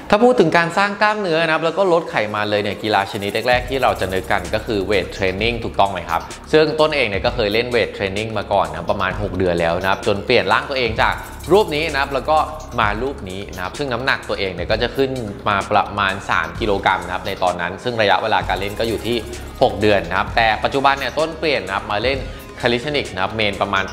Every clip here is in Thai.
ถ้าพูดถึงการสร้างกล้ามเนื้อนะครับแล้วก็ลดไขมันเลยเนี่ยกีฬาชนิดแรกๆที่เราจะนึกกันก็คือเวทเทรนนิ่งถูกต้องไหมครับซึ่งต้นเองเนี่ยก็เคยเล่นเวทเทรนนิ่งมาก่อนนะประมาณ6 เดือนแล้วนะครับจนเปลี่ยนร่างตัวเองจากรูปนี้นะครับแล้วก็มารูปนี้นะครับซึ่งน้ำหนักตัวเองเนี่ยก็จะขึ้นมาประมาณ3 กิโลกรัมนะครับในตอนนั้นซึ่งระยะเวลาการเล่นก็อยู่ที่6 เดือนนะครับแต่ปัจจุบันเนี่ยต้นเปลี่ยนนะครับมาเล่นคาลิสเทนิกนะครับเมนประมาณ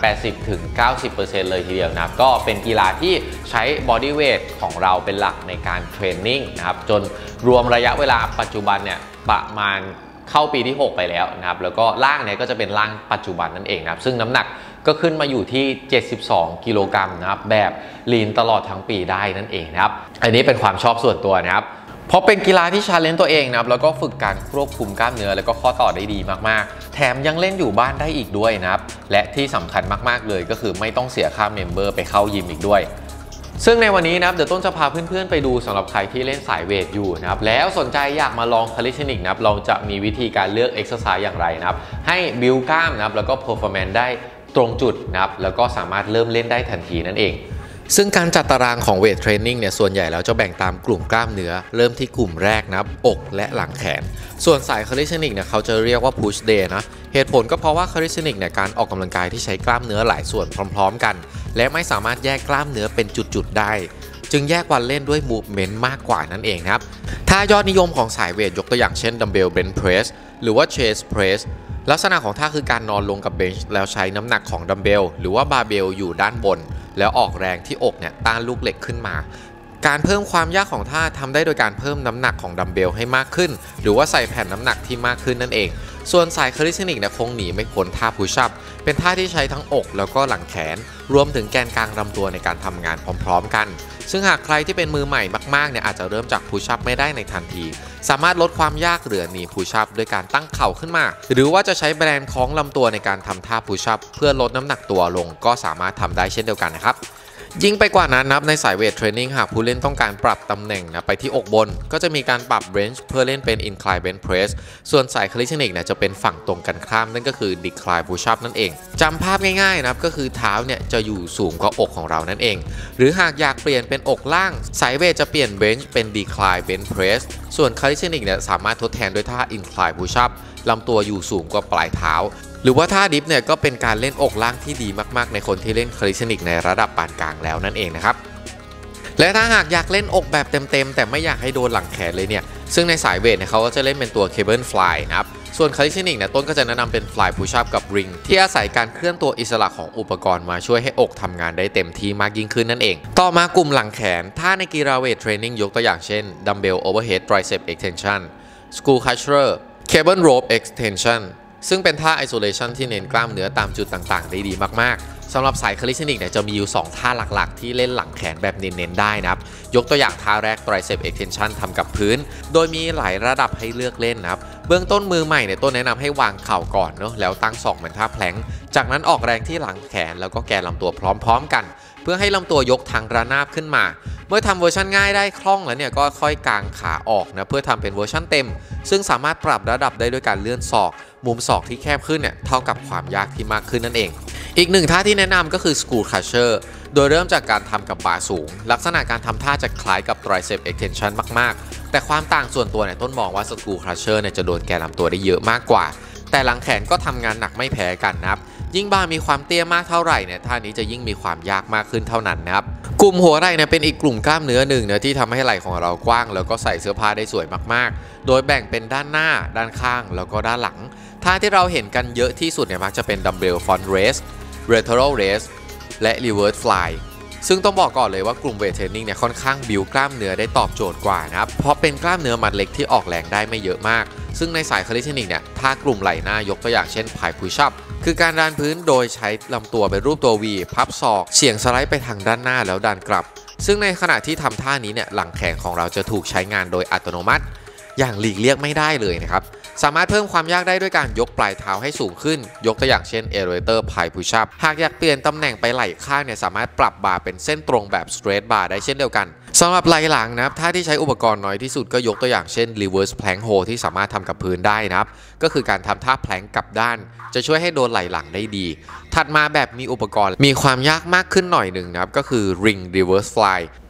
80-90% เลยทีเดียวนะครับก็เป็นกีฬาที่ใช้บอดี้เวทของเราเป็นหลักในการเทรนนิ่งนะครับจนรวมระยะเวลาปัจจุบันเนี่ยประมาณเข้าปีที่6ไปแล้วนะครับแล้วก็ร่างเนี่ยก็จะเป็นร่างปัจจุบันนั่นเองนะครับซึ่งน้ำหนักก็ขึ้นมาอยู่ที่72 กิโลกรัมนะครับแบบลีนตลอดทั้งปีได้นั่นเองนะครับอันนี้เป็นความชอบส่วนตัวนะครับเพราะเป็นกีฬาที่ชาเลนจ์ตัวเองนะครับแล้วก็ฝึกการควบคุมกล้ามเนื้อแล้วก็ข้อต่อได้ดีมากๆแถมยังเล่นอยู่บ้านได้อีกด้วยนะครับและที่สำคัญมากๆเลยก็คือไม่ต้องเสียค่าเมมเบอร์ไปเข้ายิมอีกด้วยซึ่งในวันนี้นะครับเดี๋ยวต้นจะพาเพื่อนๆไปดูสำหรับใครที่เล่นสายเวทอยู่นะครับแล้วสนใจอยากมาลองคาลิสเทนิกนะครับเราจะมีวิธีการเลือกเอ็กซ์ไซส์อย่างไรนะครับให้บิวกล้ามนะครับแล้วก็เพอร์ฟอร์แมนซ์ได้ตรงจุดนะครับแล้วก็สามารถเริ่มเล่นได้ทันทีนั่นเองซึ่งการจัดตารางของเวทเทรนนิ่งเนี่ยส่วนใหญ่แล้วจะแบ่งตามกลุ่มกล้ามเนื้อเริ่มที่กลุ่มแรกนะครับอกและหลังแขนส่วนสายคาลิสเทนิกเนี่ยเขาจะเรียกว่าพุชเดย์นะเหตุผลก็เพราะว่าคาลิสเทนิกเนี่ยการออกกำลังกายที่ใช้กล้ามเนื้อหลายส่วนพร้อมๆกันและไม่สามารถแยกกล้ามเนื้อเป็นจุดๆได้จึงแยกวันเล่นด้วยมูฟเมนต์มากกว่านั่นเองครับถ้ายอดนิยมของสายเวทยกตัวอย่างเช่นดัมเบลเบนช์เพรสหรือว่าเชสเพรสลักษณะของท่าคือการนอนลงกับเบนช์แล้วใช้น้ำหนักของดัมเบลหรือว่าบาร์เบลอยู่ด้านบนแล้วออกแรงที่อกเนี่ยต้านลูกเหล็กขึ้นมาการเพิ่มความยากของท่าทำได้โดยการเพิ่มน้ำหนักของดัมเบลให้มากขึ้นหรือว่าใส่แผ่นน้ำหนักที่มากขึ้นนั่นเองส่วนสายคาลิสเทนิกเนี่ยคงหนีไม่พ้นท่าพุชอัพเป็นท่าที่ใช้ทั้งอกแล้วก็หลังแขนรวมถึงแกนกลางลำตัวในการทำงานพร้อมๆกันซึ่งหากใครที่เป็นมือใหม่มากๆเนี่ยอาจจะเริ่มจากพุชอัพไม่ได้ในทันทีสามารถลดความยากเหลือหนีพุชอัพด้วยการตั้งเข่าขึ้นมาหรือว่าจะใช้แบรนด์คล้องลำตัวในการทำท่าพุชอัพเพื่อลดน้ำหนักตัวลงก็สามารถทำได้เช่นเดียวกันนะครับยิ่งไปกว่านั้นนับในสายเวทเทรนนิ่งหากผู้เล่นต้องการปรับตำแหน่งนะไปที่อกบนก็จะมีการปรับเบนช์เพื่อเล่นเป็น incline bench press ส่วนสายคาลิสเทนิกเนี่ยจะเป็นฝั่งตรงกันข้ามนั่นก็คือ decline push up นั่นเองจำภาพง่ายๆนะครับก็คือเท้าเนี่ยจะอยู่สูงกว่าอกของเรานั่นเองหรือหากอยากเปลี่ยนเป็นอกล่างสายเวทจะเปลี่ยนเบนช์เป็น decline bench press ส่วนคาลิสเทนิกเนี่ยสามารถทดแทนด้วยท่า incline push up ลำตัวอยู่สูงกว่าปลายเท้าหรือว่าท่าดิฟเนี่ยก็เป็นการเล่นอกล่างที่ดีมากๆในคนที่เล่นคาลิสเทนิกในระดับปานกลางแล้วนั่นเองนะครับและถ้าหากอยากเล่นอกแบบเต็มๆแต่ไม่อยากให้โดนหลังแขนเลยเนี่ยซึ่งในสายเวทเนี่ยเขาก็จะเล่นเป็นตัวเคเบิลฟลายนะครับส่วนคาลิสเทนิกเนี่ยต้นก็จะแนะนำเป็นฟลายพุชอัพกับริงที่อาศัยการเคลื่อนตัวอิสระของอุปกรณ์มาช่วยให้อกทำงานได้เต็มที่มากยิ่งขึ้นนั่นเองต่อมากลุ่มหลังแขนถ้าในกีฬาเวทเทรนนิ่งยกตัวอย่างเช่นดัมเบลโอเวอร์เฮดไตรเซปเอ็กเทนชั่นสกูลคัชเชอร์เคเบิลโรปเอ็กเทนชั่นซึ่งเป็นท่า isolation ที่เน้นกล้ามเนื้อตามจุดต่างๆได้ดีมากๆสำหรับสายคาลิสเทนิกเนี่ยจะมีอยู่2ท่าหลักๆที่เล่นหลังแขนแบบเน้นๆได้นะครับยกตัวอย่างท่าแรก tricep extension ทำกับพื้นโดยมีหลายระดับให้เลือกเล่นนะครับเบื้องต้นมือใหม่เนี่ยต้นแนะนำให้วางเข่าก่อนเนาะแล้วตั้งศอกเหมือนท่าแพลงจากนั้นออกแรงที่หลังแขนแล้วก็แกนลำตัวพร้อมๆกันเพื่อให้ลำตัวยกทางระนาบขึ้นมาเมื่อทำเวอร์ชันง่ายได้คล่องแล้วเนี่ยก็ค่อยกางขาออกนะเพื่อทำเป็นเวอร์ชันเต็มซึ่งสามารถปรับระดับได้ด้วยการเลื่อนศอกมุมศอกที่แคบขึ้นเนี่ยเท่ากับความยากที่มากขึ้นนั่นเองอีกหนึ่งท่าที่แนะนำก็คือ School Crusher โดยเริ่มจากการทำกับบาร์สูงลักษณะการทำท่าจะคล้ายกับ Tricep Extension มากๆแต่ความต่างส่วนตัวเนี่ยต้นมองว่า School Crusher เนี่ยจะโดนแกนลำตัวได้เยอะมากกว่าแต่หลังแขนก็ทำงานหนักไม่แพ้กันนะครับยิ่งบาร์มีความเตี้ยมากเท่าไหร่เนี่ยท่านี้จะยิ่งมีความยากมากขึ้นเท่านั้นนะครับกลุ่มหัวไหล่เนี่ยเป็นอีกกลุ่มกล้ามเนื้อหนึ่งนะที่ทำให้ไหล่ของเรากว้างแล้วก็ใส่เสื้อผ้าได้สวยมากๆโดยแบ่งเป็นด้านหน้าด้านข้างแล้วก็ด้านหลังท่าที่เราเห็นกันเยอะที่สุดเนี่ยมักจะเป็นดัมเบลฟรอนต์เรสlateral raise และ reverse fly ซึ่งต้องบอกก่อนเลยว่ากลุ่มเวทเทรนนิ่งเนี่ยค่อนข้างบิวกล้ามเนื้อได้ตอบโจทย์กว่านะครับเพราะเป็นกล้ามเนื้อมัดเล็กที่ออกแรงได้ไม่เยอะมากซึ่งในสายคาลิสเทนิกเนี่ยท่ากลุ่มไหล่หน้ายกตัวอย่างเช่นพายพุชอัพคือการดันพื้นโดยใช้ลำตัวเป็นรูปตัว V พับศอกเฉียงสไลด์ไปทางด้านหน้าแล้วดันกลับซึ่งในขณะที่ทำท่านี้เนี่ยหลังแขนของเราจะถูกใช้งานโดยอัตโนมัติอย่างหลีกเลี่ยงไม่ได้เลยนะครับสามารถเพิ่มความยากได้ด้วยการยกปลายเท้าให้สูงขึ้นยกตัวอย่างเช่น elevator pie push up หากอยากเปลี่ยนตำแหน่งไปไหล่ข้างเนี่ยสามารถปรับบาร์เป็นเส้นตรงแบบ straight bar ได้เช่นเดียวกันสำหรับไหล่หลังนะครับท่าที่ใช้อุปกรณ์น้อยที่สุดก็ยกตัวอย่างเช่น reverse plank hold ที่สามารถทำกับพื้นได้นะครับก็คือการทำท่าแพลงกลับด้านจะช่วยให้โดนไหล่หลังได้ดีถัดมาแบบมีอุปกรณ์มีความยากมากขึ้นหน่อยหนึ่งนะครับก็คือ ring reverse fly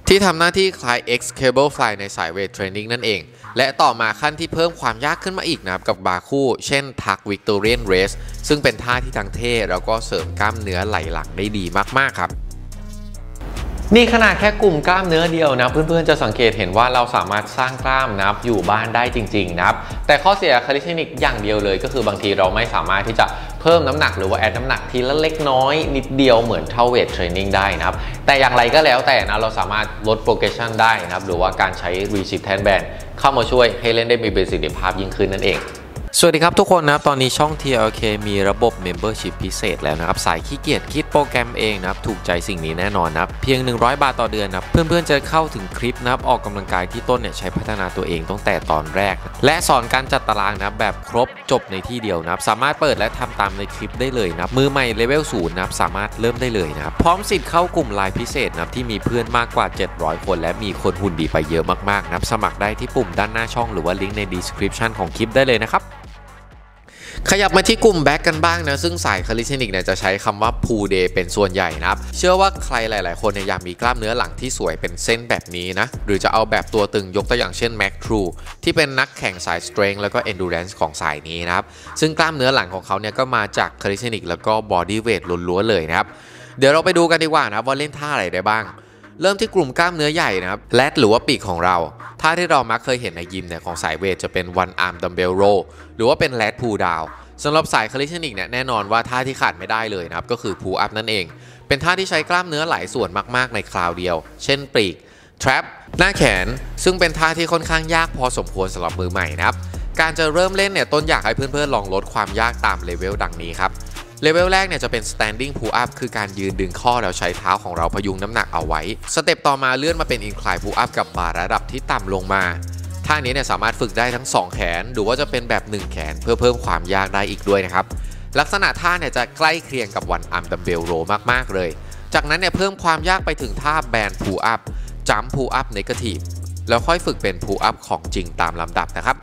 ที่ทำหน้าที่คล้าย X Cable Fly ในสายเวทเทรนนิ่งนั่นเองและต่อมาขั้นที่เพิ่มความยากขึ้นมาอีกนะครับกับบาร์คู่เช่นทัก Victorian Race ซึ่งเป็นท่าที่ทั้งเท่แล้วก็เสริมกล้ามเนื้อไหล่หลังได้ดีมากๆครับนี่ขนาดแค่กลุ่มกล้ามเนื้อเดียวนะเพื่อนๆจะสังเกตเห็นว่าเราสามารถสร้างกล้ามนะครับอยู่บ้านได้จริงๆนะครับแต่ข้อเสียคาลิสเทนิกอย่างเดียวเลยก็คือบางทีเราไม่สามารถที่จะเพิ่มน้ำหนักหรือว่าแอดน้ำหนักทีละเล็กน้อยนิดเดียวเหมือนเท่าเวทเทรนนิ่งได้นะครับแต่อย่างไรก็แล้วแต่นะเราสามารถลดโปรเกรสชันได้นะครับหรือว่าการใช้ resistance band เข้ามาช่วยให้เล่นได้มีประสิทธิภาพยิ่งขึ้นนั่นเองสวัสดีครับทุกคนนะครับตอนนี้ช่อง TLK มีระบบ Membership พิเศษแล้วนะครับสายขี้เกียจคิดโปรแกรมเองนะครับถูกใจสิ่งนี้แน่นอนนะครับเพียง100 บาทต่อเดือนนะครับเพื่อนๆจะเข้าถึงคลิปนะครับออกกำลังกายที่ต้นเนี่ยใช้พัฒนาตัวเองตั้งแต่ตอนแรกและสอนการจัดตารางนะครับแบบครบจบในที่เดียวนะครับสามารถเปิดและทำตามในคลิปได้เลยนะครับมือใหม่เลเวล0นะครับสามารถเริ่มได้เลยนะครับพร้อมสิทธิ์เข้ากลุ่มไลน์พิเศษนะครับที่มีเพื่อนมากกว่า700คนและมีคนหุ่นดีไปเยอะมากๆนะครับสมัครได้ที่ปุ่มด้านหน้าช่องหรือว่าลิงก์ใน description ของคลิปได้เลยนะครับขยับมาที่กลุ่มแบ็กกันบ้างนะซึ่งสายคาลิสเทนิกเนี่ยจะใช้คำว่า pull day เป็นส่วนใหญ่นะครับเชื่อว่าใครหลายๆคนเนี่ยอยากมีกล้ามเนื้อหลังที่สวยเป็นเส้นแบบนี้นะหรือจะเอาแบบตัวตึงยกตัวอย่างเช่น Mac True ที่เป็นนักแข่งสาย strength แล้วก็ endurance ของสายนี้นะครับซึ่งกล้ามเนื้อหลังของเขาเนี่ยก็มาจากคาลิสเทนิกแล้วก็ body weight ล้วนๆเลยนะครับเดี๋ยวเราไปดูกันดีกว่านะว่าเล่นท่าอะไรได้บ้างเริ่มที่กลุ่มกล้ามเนื้อใหญ่นะครับแรดหรือว่าปีกของเราท่าที่เรามักเคยเห็นในยิมเนี่ยของสายเวทจะเป็น one arm dumbbell row หรือว่าเป็น lat pull downสำหรับสายคาลิสเทนิกเนี่ยแน่นอนว่าท่าที่ขาดไม่ได้เลยนะครับก็คือ pull up นั่นเองเป็นท่าที่ใช้กล้ามเนื้อหลายส่วนมากๆในคราวเดียวเช่นปีก trap หน้าแขนซึ่งเป็นท่าที่ค่อนข้างยากพอสมควรสำหรับมือใหม่นะครับการจะเริ่มเล่นเนี่ยต้นอยากให้เพื่อนๆลองลดความยากตามเลเวลดังนี้ครับเลเวลแรกเนี่ยจะเป็น standing pull up คือการยืนดึงข้อแล้วใช้เท้าของเราพยุงน้ำหนักเอาไว้สเต็ปต่อมาเลื่อนมาเป็น incline pull up กับบาร์ระดับที่ต่ำลงมาท่านี้เนี่ยสามารถฝึกได้ทั้ง2แขนหรือว่าจะเป็นแบบ1แขนเพื่อเพิ่มความยากได้อีกด้วยนะครับลักษณะท่าเนี่ยจะใกล้เคียงกับone arm dumbbell row มากๆเลยจากนั้นเนี่ยเพิ่มความยากไปถึงท่า band pull up jump pull up negative แล้วค่อยฝึกเป็น pull up ของจริงตามลำดับนะครับ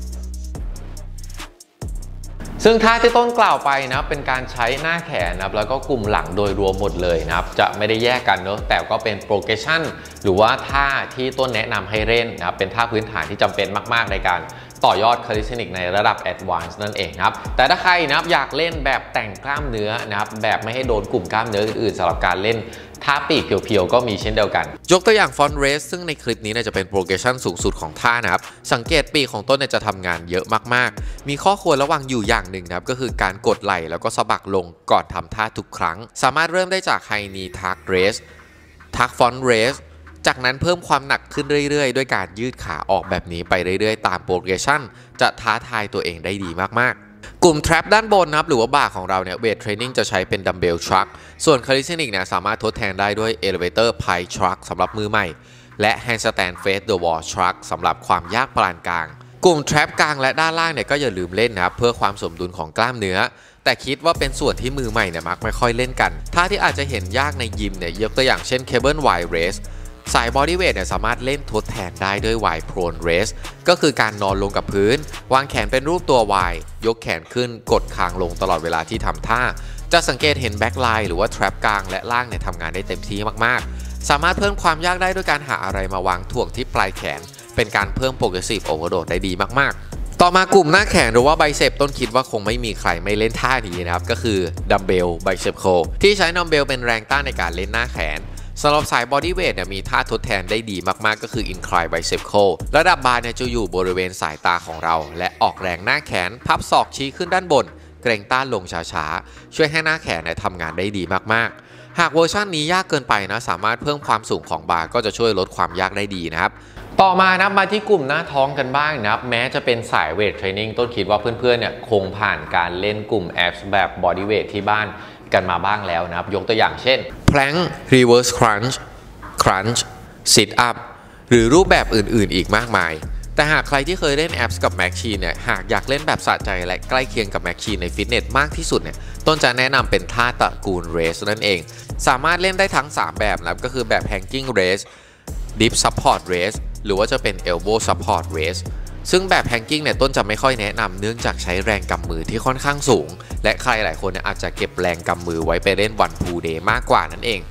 ซึ่งท่าที่ต้นกล่าวไปนะเป็นการใช้หน้าแขนนะครับแล้วก็กลุ่มหลังโดยรวมหมดเลยนะครับจะไม่ได้แยกกันเนอะแต่ก็เป็นโปรเกรสชั่นหรือว่าท่าที่ต้นแนะนำให้เล่นนะครับเป็นท่าพื้นฐานที่จำเป็นมากๆในการต่อยอดคาลิสเทนิกในระดับแอดวานซ์นั่นเองครับแต่ถ้าใครนะครับอยากเล่นแบบแต่งกล้ามเนื้อนะครับแบบไม่ให้โดนกลุ่มกล้ามเนื้ออื่นๆสำหรับการเล่นท่าปีกเพียวๆก็มีเช่นเดียวกันยกตัวอย่างฟอนเรสซึ่งในคลิปนี้จะเป็นโปรเกรสชั่นสูงสุดของท่านะครับสังเกตปีกของต้นจะทำงานเยอะมากๆมีข้อควรระวังอยู่อย่างหนึ่งนะครับก็คือการกดไหล่แล้วก็สะบักลงก่อนทำท่าทุกครั้งสามารถเริ่มได้จากไฮนีทักเรสทักฟอนเรสจากนั้นเพิ่มความหนักขึ้นเรื่อยๆด้วยการยืดขาออกแบบนี้ไปเรื่อยๆตามโปรเกรสชั่นจะท้าทายตัวเองได้ดีมากๆกลุ่ม trap ด้านบนนะครับหรือว่าบ่าของเราเนี่ยเวทเทรนนิ่งจะใช้เป็นดัมเบลทรัคส่วนคาลิสเทนิกเนี่ยสามารถทดแทนได้ด้วย elevator pie truck สำหรับมือใหม่และ handstand face the wall truck สำหรับความยากปานกลางกลุ่ม trap กลางและด้านล่างเนี่ยก็อย่าลืมเล่นนะครับเพื่อความสมดุลของกล้ามเนื้อแต่คิดว่าเป็นส่วนที่มือใหม่เนี่ยมักไม่ค่อยเล่นกันท่าที่อาจจะเห็นยากในยิมเนี่ยยกตัวอย่างเช่น cable wide raiseสาย body weight เนี่ยสามารถเล่นทดแทนได้ด้วย wide prone raise ก็คือการนอนลงกับพื้นวางแขนเป็นรูปตัว Y ยกแขนขึ้นกดคางลงตลอดเวลาที่ทำท่าจะสังเกตเห็น back line หรือว่า trap กลางและล่างเนี่ยทำงานได้เต็มที่มากๆสามารถเพิ่มความยากได้ด้วยการหาอะไรมาวางถ่วงที่ปลายแขนเป็นการเพิ่ม progressive overload ได้ดีมากๆต่อมากลุ่มหน้าแขนหรือว่า bicep ต้นคิดว่าคงไม่มีใครไม่เล่นท่านี้นะครับก็คือ dumbbell bicep curl ที่ใช้ dumbbell เป็นแรงต้านในการเล่นหน้าแขนสำหรับสาย body weight มีท่าทดแทนได้ดีมากๆก็คือ incline bicep curl ระดับบาร์จะอยู่บริเวณสายตาของเราและออกแรงหน้าแขนพับศอกชี้ขึ้นด้านบนเกรงต้านลงช้าๆช่วยให้หน้าแขนทำงานได้ดีมากๆหากเวอร์ชันนี้ยากเกินไปนะสามารถเพิ่มความสูงของบาร์ก็จะช่วยลดความยากได้ดีนะครับต่อมานะมาที่กลุ่มหน้าท้องกันบ้างนะครับแม้จะเป็นสายเวทเทรนนิ่งต้นคิดว่าเพื่อนๆเนี่ยคงผ่านการเล่นกลุ่มแอปแบบ body weight ที่บ้านกันมาบ้างแล้วนะครับยกตัวอย่างเช่น plank reverse crunch sit up หรือรูปแบบอื่นๆอีกมากมายแต่หากใครที่เคยเล่นแอปกับ Machine เนี่ยหากอยากเล่นแบบสะใจและใกล้เคียงกับ Machine ในฟิตเนสมากที่สุดเนี่ยต้นจะแนะนำเป็นท่าตระกูล Raise นั่นเองสามารถเล่นได้ทั้ง3แบบนะครับก็คือแบบ Hanging Raise Dip Support Raise หรือว่าจะเป็น Elbow Support Raise ซึ่งแบบ Hanging เนี่ยต้นจะไม่ค่อยแนะนำเนื่องจากใช้แรงกำมือที่ค่อนข้างสูงและใครหลายคนเนี่ยอาจจะเก็บแรงกำมือไว้ไปเล่นวันพูเดย์มากกว่านั่นเอง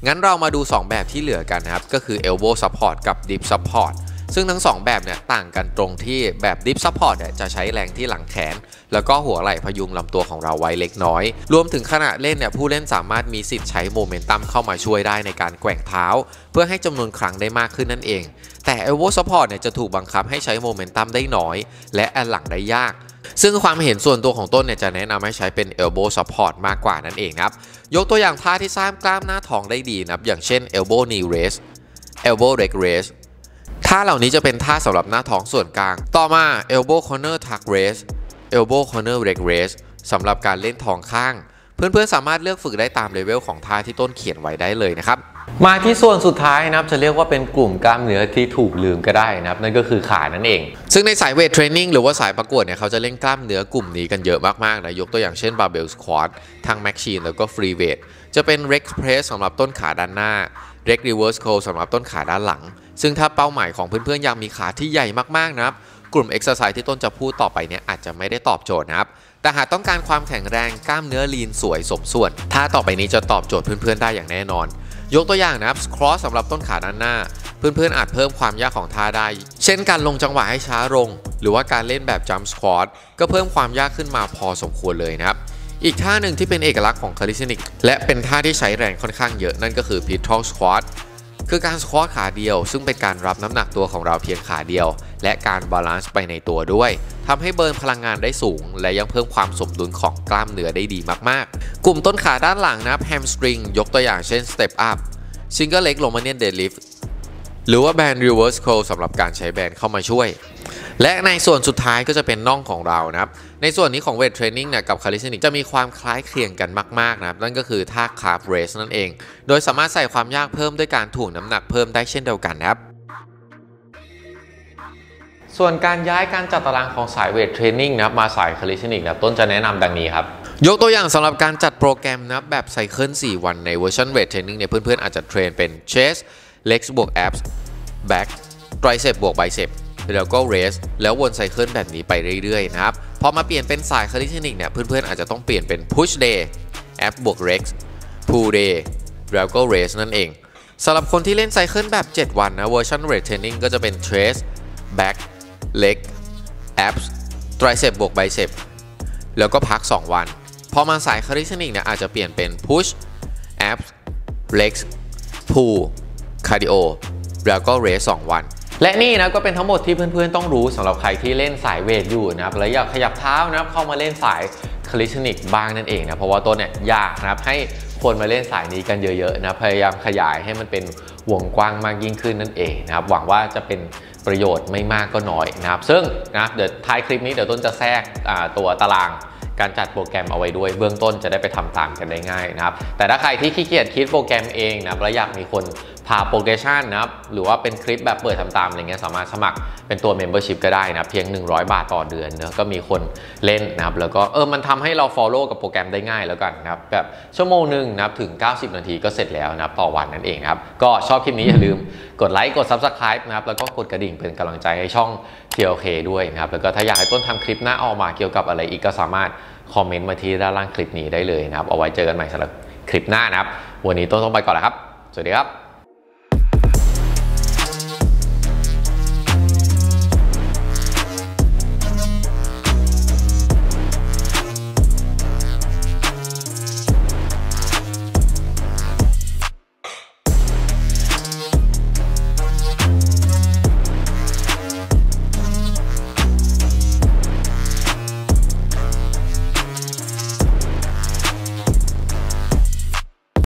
งั้นเรามาดู2แบบที่เหลือกันนะครับก็คือ elbow support กับ dip support ซึ่งทั้ง2แบบเนี่ยต่างกันตรงที่แบบ dip support เนี่ยจะใช้แรงที่หลังแขนแล้วก็หัวไหล่พยุงลำตัวของเราไว้เล็กน้อยรวมถึงขณะเล่นเนี่ยผู้เล่นสามารถมีสิทธิ์ใช้โมเมนตัมเข้ามาช่วยได้ในการแกว่งเท้าเพื่อให้จำนวนครั้งได้มากขึ้นนั่นเองแต่ elbow support เนี่ยจะถูกบังคับให้ใช้โมเมนตัมได้น้อยและแอนหลังได้ยากซึ่งความเห็นส่วนตัวของต้นเนี่ยจะแนะนำให้ใช้เป็น elbow support มากกว่านั่นเองครับยกตัวอย่างท่าที่สร้างกล้ามหน้าท้องได้ดีนะครับอย่างเช่น elbow knee raise elbow leg raise ท่าเหล่านี้จะเป็นท่าสำหรับหน้าท้องส่วนกลางต่อมา elbow corner tuck raise elbow corner leg raise สำหรับการเล่นท้องข้างเพื่อนๆสามารถเลือกฝึกได้ตามเลเวลของท่าที่ต้นเขียนไว้ได้เลยนะครับมาที่ส่วนสุดท้ายนะครับจะเรียกว่าเป็นกลุ่มกล้ามเนื้อที่ถูกลืมก็ได้นะครับนั่นก็คือขานั่นเองซึ่งในสายเวทเทรนนิ่งหรือว่าสายประกวดเนี่ยเขาจะเล่นกล้ามเนื้อกลุ่มนี้กันเยอะมากๆนะยกตัวอย่างเช่นบาร์เบลสควอตทางแมชชีนแล้วก็ฟรีเวทจะเป็นเร็กเพรสสำหรับต้นขาด้านหน้าเร็กรีเวิร์สโคลสำหรับต้นขาด้านหลังซึ่งถ้าเป้าหมายของเพื่อนๆอยากมีขาที่ใหญ่มากๆนะครับกลุ่มเอ็กซ์ไซส์ที่ต้นจะพูดต่อไปเนี่ยอาจจะไม่ได้ตอบโจทย์นะครับแต่หากต้องการความแข็งแรงกล้ามเนื้อลีนสวยสมส่วนท่าต่อไปนี้จะตอบโจทย์เพื่อนๆได้อย่างแน่นอนยกตัวอย่างนะครับสควอตสำหรับต้นขาด้านหน้าเพื่อนๆอาจเพิ่มความยากของท่าได้เช่นการลงจังหวะให้ช้าลงหรือว่าการเล่นแบบจัมป์สควอตก็เพิ่มความยากขึ้นมาพอสมควรเลยนะครับอีกท่าหนึ่งที่เป็นเอกลักษณ์ของคาลิสเทนิกและเป็นท่าที่ใช้แรงค่อนข้างเยอะนั่นก็คือพิททอลสควอตคือการสควอตขาเดียวซึ่งเป็นการรับน้ำหนักตัวของเราเพียงขาเดียวและการบาลานซ์ไปในตัวด้วยทำให้เบิร์นพลังงานได้สูงและยังเพิ่มความสมดุลของกล้ามเนื้อได้ดีมากๆกลุ่มต้นขาด้านหลังนะครับแฮมสตริงยกตัวอย่างเช่นสเต็ปอัพซิงเกิลเล็กโรมาเนียนเดดลิฟต์หรือว่าแบนด์รีเวิร์สโคลสำหรับการใช้แบนด์เข้ามาช่วยและในส่วนสุดท้ายก็จะเป็นน่องของเรานะครับในส่วนนี้ของเวทเทรนนิ่งเนี่ยกับคาลิสเทนิกจะมีความคล้ายคลึงกันมากๆนะครับนั่นก็คือท่าคาร์ฟเรสนั่นเองโดยสามารถใส่ความยากเพิ่มด้วยการถ่วงน้ำหนักเพิ่มได้เช่นเดียวกันครับส่วนการย้ายการจัดตารางของสายเวทเทรนนิ่งนะครับมาสายคาลิสเทนิกนะครับต้นจะแนะนำดังนี้ครับยกตัวอย่างสำหรับการจัดโปรแกรมนะแบบไซเคิล4 วันในเวอร์ชันเวทเทรนนิ่งเนี่ยเพื่อนๆอาจจะเทรนเป็น chest legs บวก abs back tricep บวก bicep แล้วก็ rest แล้ววนไซเคิลแบบนี้ไปเรื่อยๆนะครับพอมาเปลี่ยนเป็นสายคาลิสเทนิกเนี่ยเพื่อนๆอาจจะต้องเปลี่ยนเป็น push day abs บวก legs pull day แล้วก็ rest นั่นเองสำหรับคนที่เล่นไซเคิลแบบ7 วันนะเวอร์ชันเวทเทรนนิ่งก็จะเป็น chest back leg abs tricep บวก bicep แล้วก็พัก2 วันพอมาสายคาลิสเทนิกเนี่ยอาจจะเปลี่ยนเป็น push abs legs pull cardio แล้วก็ rest 2 วันและนี่นะก็เป็นทั้งหมดที่เพื่อนๆต้องรู้สำหรับใครที่เล่นสายเวทอยู่นะครับและอยากขยับเท้านะครับเข้ามาเล่นสายคาลิสเทนิกบ้างนั่นเองนะเพราะว่าต้นเนี่ยอยากนะครับให้คนมาเล่นสายนี้กันเยอะๆนะพยายามขยายให้มันเป็นวงกว้างมากยิ่งขึ้นนั่นเองนะครับหวังว่าจะเป็นประโยชน์ไม่มากก็น้อยนะครับซึ่งนะเดี๋ยวท้ายคลิปนี้เดี๋ยวต้นจะแทรกตัวตารางการจัดโปรแกรมเอาไว้ด้วยเบื้องต้นจะได้ไปทำตามกันได้ง่ายนะครับแต่ถ้าใครที่ขี้เกียจคิดโปรแกรมเองนะและอยากมีคนพาโปรเกรสชันนะครับหรือว่าเป็นคลิปแบบเปิดทำตามอะไรเงี้ยสามารถสมัครเป็นตัว Membership ก็ได้นะเพียง100 บาทต่อเดือนเนอะก็มีคนเล่นนะครับแล้วก็มันทำให้เรา follow กับโปรแกรมได้ง่ายแล้วกันนะครับแบบชั่วโมงนึงนะครับถึง90 นาทีก็เสร็จแล้วนะครับต่อวันนั่นเองครับก็ชอบคลิปนี้อย่าลืมกดไลค์กด Subscribe นะครับแล้วก็กดกระดิ่งเป็นกำลังใจให้ช่อง TLK ด้วยนะครับแล้วก็ถ้าอยากให้ต้นทำคลิปหน้าออกมาเกี่ยวกับอะไรอีกก็สามารถคอมเมนต์มาที่ด้านล่างคลิปนี้ได้เลยนะครับเอาไว้เจอกันใหม่สำหรับคลิปหน้านะครับวันนี้ต้นต้องไปก่อนแล้วครับสวัสดีครับ